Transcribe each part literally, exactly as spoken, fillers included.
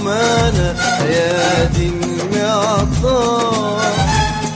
بعمان أيادي معطاء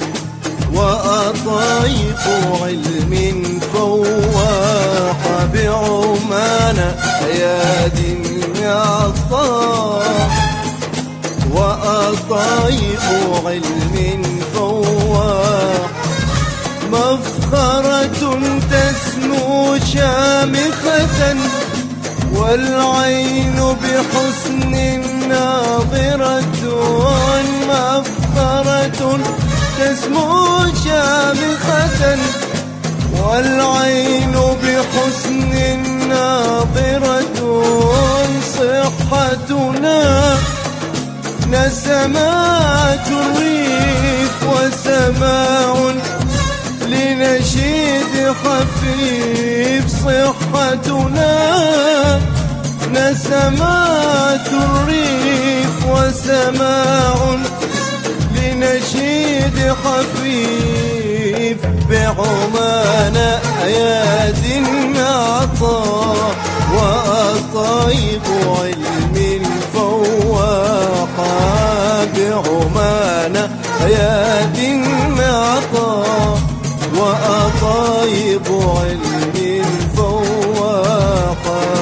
وأطايق علم فواحة بعمان أيادي معطاء وأطايق علم فواح مفخرة تسمو شامخة والعين بحسن ناظرة مفخرة تسمو شامخة والعين بحسن ناظرة صحتنا نسمات الريف وسماع لنشيد خفيف صحتنا نسمات الريف وسماع لنشيد خفيف بعمان أياد عطاء وأطايب علم فواحة بعمان أياد عطاء وأطايب علم فواحة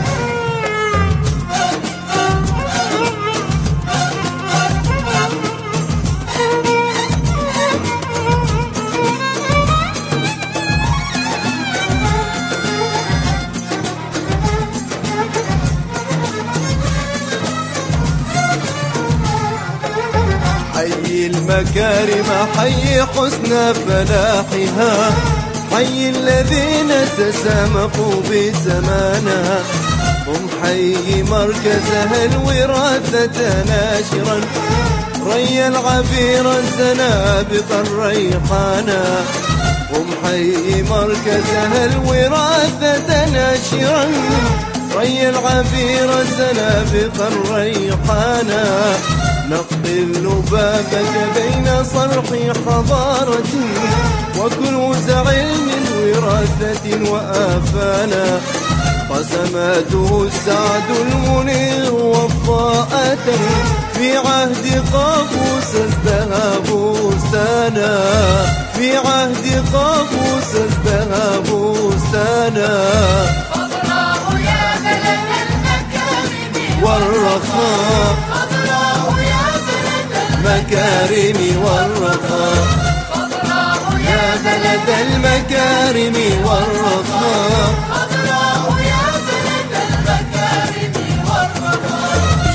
حي المكارم حي حسن فلاحها حي الذين تسامقوا بزمانها هم حي مركزها الوراثة ناشرا ري العبير زنابق الريحانا هم حي مركزها الوراثة ناشرا ري العبير زنابق الريحانا نقل بابك بين صرح حضارة وكنوز علم وراثة وآفانا قسماته السعد المنير وفاءة في عهد قابوس ازدهى بستانا في عهد قابوس ازدهى بستانا خضراء يا بلد المكارم والرخاء المكارم والرخاء خضراء يا بلد المكارم والرخاء خضراء يا بلد المكارم والرخاء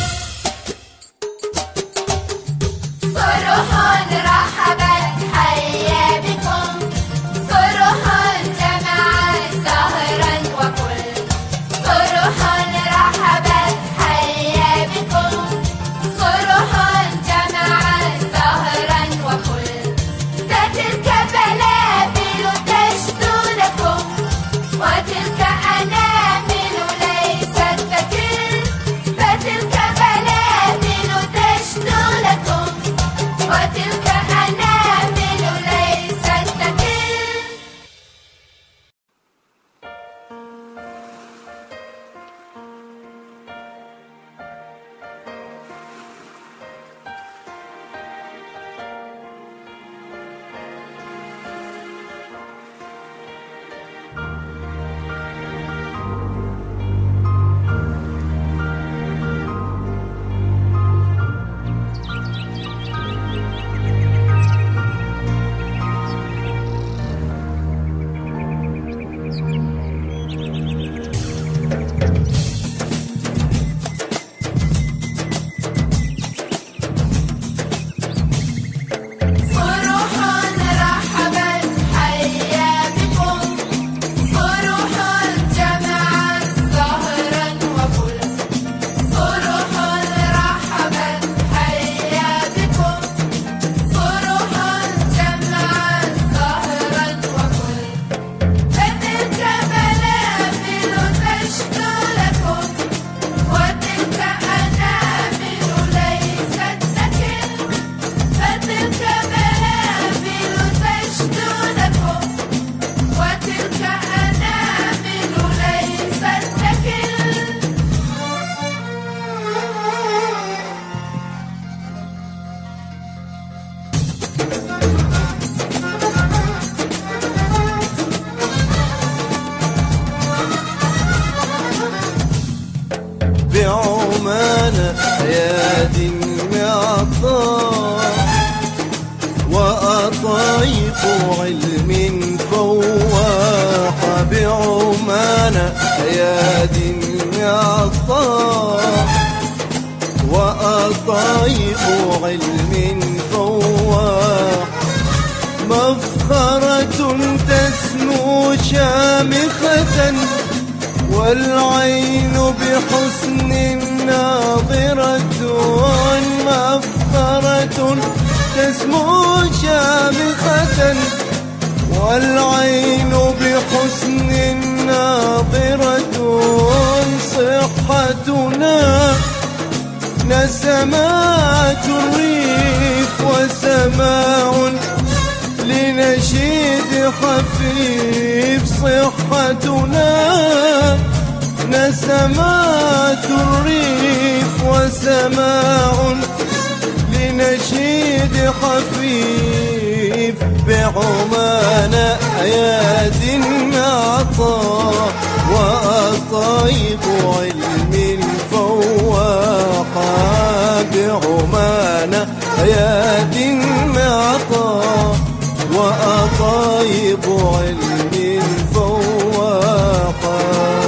صرحا رحبت حيا بكم صرحا جمعت زهرا وكل صرحا رحبت حيا بكم صرحا زهرا وكل فتلك بلابل تشدو لكم وتلك أنامل ليست تكل فتلك بلابل تشدو لكم وتلك أنامل ليست تكل تشدو لكم عمانة يا دي المعطاء وأطايق علم فواحة بعمانة يا دي المعطاء وأطايق علم فواح مفخرة تسمو شامخة والعين بحسن ناظرة مفخرة تسمو شامخة والعين بحسن ناظرة صحتنا نسمات الريف وسماع لنشيد خفيف صحتنا نسمات الريف وسماع لنشيد خفيف بعمانة أيادي عطاء وأطايب علم فواقا بعمانة أيادي عطاء وأطايب علم فواقا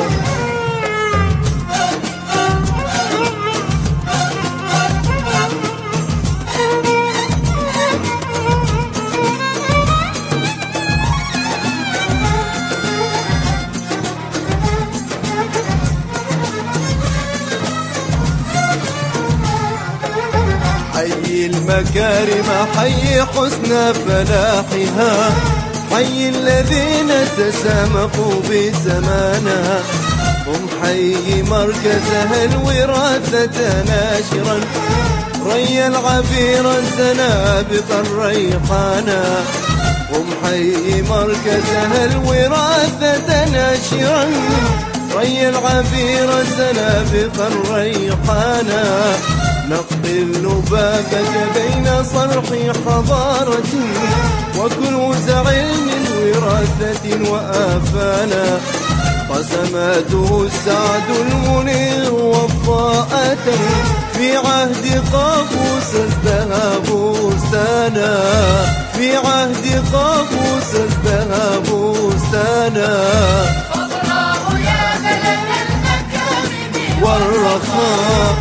حي المكارم حي حسن فلاحها حي الذين تسامقوا بزمانها هم حي مركزها الوراثة ناشرا ري العبير الزنابق الريحانا هم حي مركزها الوراثة ناشرا ري العبير الزنابق الريحانا نقل لبابك بين صرح حضارة وكنوز علم وراثة وآفانا قسماته السعد المنير وفاءة في عهد قابوس ازدهى بستانا في عهد قابوس ازدهى بستانا خضراء يا بلد المكارم والرخاء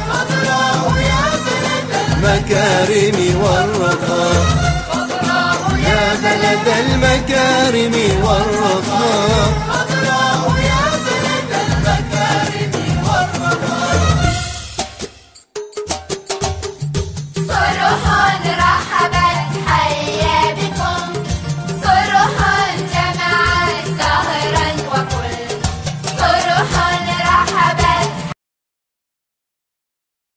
المكارم والرخاء خضراء يا بلد المكارم والرخاء